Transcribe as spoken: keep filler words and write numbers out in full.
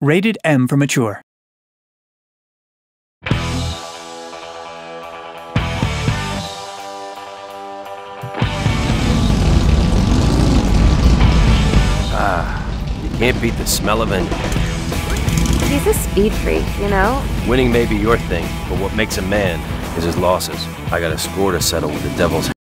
Rated M for mature. Ah, you can't beat the smell of engine. He's a speed freak, you know? Winning may be your thing, but what makes a man is his losses. I got a score to settle with the Devil's